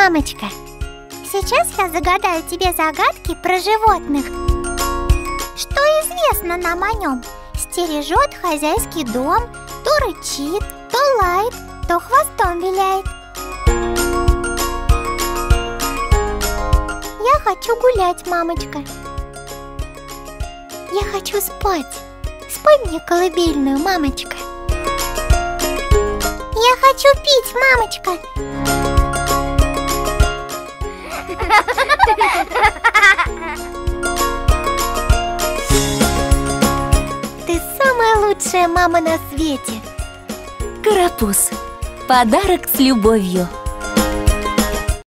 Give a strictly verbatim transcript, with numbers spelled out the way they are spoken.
мамочка. Сейчас я загадаю тебе загадки про животных. Что известно нам о нем? Стережет хозяйский дом, то рычит, то лает, то хвостом виляет. Я хочу гулять, мамочка. Я хочу спать. Спой мне колыбельную, мамочка. Я хочу пить, мамочка. Ты самая лучшая мама на свете. Карапуз. Подарок с любовью.